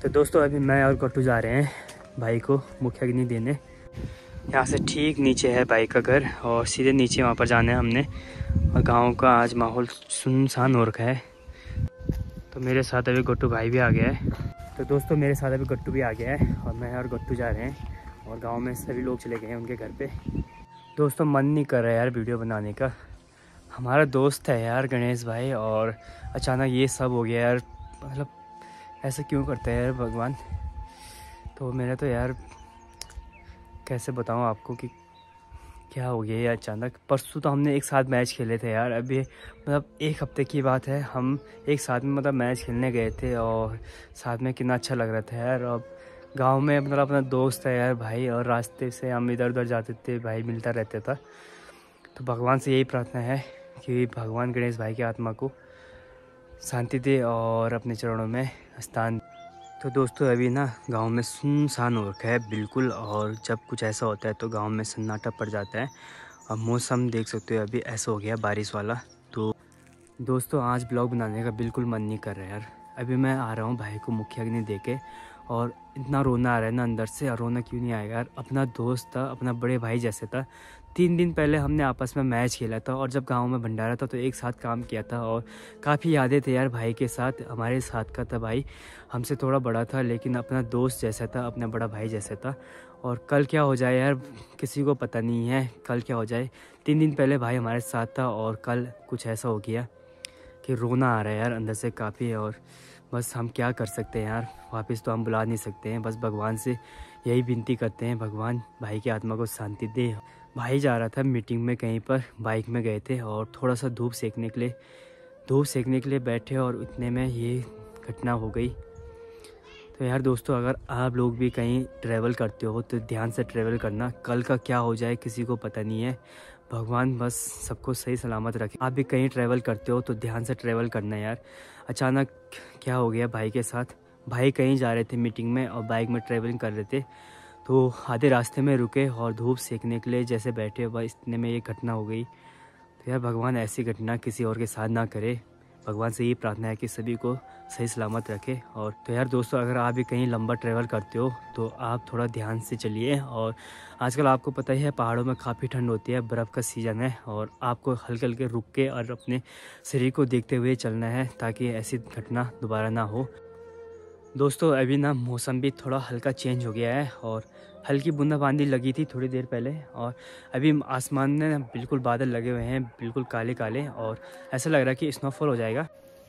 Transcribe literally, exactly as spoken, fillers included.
तो दोस्तों अभी मैं और गट्टू जा रहे हैं भाई को मुखाग्नि देने। यहाँ से ठीक नीचे है भाई का घर और सीधे नीचे वहाँ पर जाना है हमने। और गांव का आज माहौल सुनसान हो रखा है। तो मेरे साथ अभी गट्टू भाई भी आ गया है। तो दोस्तों मेरे साथ अभी गट्टू भी आ गया है और मैं और गट्टू जा रहे हैं और गांव में सभी लोग चले गए हैं उनके घर पे। दोस्तों मन नहीं कर रहा है यार वीडियो बनाने का। हमारा दोस्त है यार गणेश भाई और अचानक ये सब हो गया यार। मतलब ऐसा क्यों करते हैं यार भगवान। तो मेरा तो यार कैसे बताऊं आपको कि क्या हो गया ये अचानक। परसों तो हमने एक साथ मैच खेले थे यार। अभी मतलब एक हफ्ते की बात है, हम एक साथ में मतलब मैच खेलने गए थे और साथ में कितना अच्छा लग रहा था यार। अब गांव में मतलब अपना दोस्त है यार भाई और रास्ते से हम इधर उधर जाते थे, भाई मिलता रहता था। तो भगवान से यही प्रार्थना है कि भगवान गणेश भाई की आत्मा को शांति दे और अपने चरणों में स्थान। तो दोस्तों अभी ना गांव में सुनसान हो रखा है बिल्कुल। और जब कुछ ऐसा होता है तो गांव में सन्नाटा पड़ जाता है। और मौसम देख सकते हो अभी ऐसा हो गया बारिश वाला। तो दोस्तों आज ब्लॉग बनाने का बिल्कुल मन नहीं कर रहा है यार। अभी मैं आ रहा हूँ भाई को मुखाग्नि दे के और इतना रोना आ रहा है ना अंदर से। और रोना क्यों नहीं आएगा यार, अपना दोस्त था, अपना बड़े भाई जैसे था। तीन दिन पहले हमने आपस में मैच खेला था और जब गांव में भंडारा था तो एक साथ काम किया था और काफ़ी यादें थे यार भाई के साथ। हमारे साथ का था भाई, हमसे थोड़ा बड़ा था लेकिन अपना दोस्त जैसा था, अपना बड़ा भाई जैसा था। और कल क्या हो जाए यार किसी को पता नहीं है, कल क्या हो जाए। तीन दिन पहले भाई हमारे साथ था और कल कुछ ऐसा हो गया कि रोना आ रहा है यार अंदर से काफ़ी। और बस हम क्या कर सकते हैं यार, वापस तो हम बुला नहीं सकते हैं। बस भगवान से यही विनती करते हैं भगवान भाई की आत्मा को शांति दे। भाई जा रहा था मीटिंग में कहीं पर, बाइक में गए थे और थोड़ा सा धूप सेकने के लिए धूप सेकने के लिए बैठे और इतने में ये घटना हो गई। तो यार दोस्तों अगर आप लोग भी कहीं ट्रैवल करते हो तो ध्यान से ट्रैवल करना। कल का क्या हो जाए किसी को पता नहीं है। भगवान बस सबको सही सलामत रखे। आप भी कहीं ट्रैवल करते हो तो ध्यान से ट्रैवल करना यार। अचानक क्या हो गया भाई के साथ। भाई कहीं जा रहे थे मीटिंग में और बाइक में ट्रैवलिंग कर रहे थे तो आधे रास्ते में रुके और धूप सेकने के लिए जैसे बैठे बस इतने में ये घटना हो गई। तो यार भगवान ऐसी घटना किसी और के साथ ना करे। भगवान से यही प्रार्थना है कि सभी को सही सलामत रखे। और तो यार दोस्तों अगर आप भी कहीं लंबा ट्रैवल करते हो तो आप थोड़ा ध्यान से चलिए। और आजकल आपको पता ही है पहाड़ों में काफ़ी ठंड होती है, बर्फ़ का सीज़न है और आपको हल्के हल्के रुक के और अपने शरीर को देखते हुए चलना है ताकि ऐसी घटना दोबारा ना हो। दोस्तों अभी ना मौसम भी थोड़ा हल्का चेंज हो गया है और हल्की बूंदाबांदी लगी थी थोड़ी देर पहले। और अभी आसमान में बिल्कुल बादल लगे हुए हैं, बिल्कुल काले काले, और ऐसा लग रहा है कि स्नोफॉल हो जाएगा।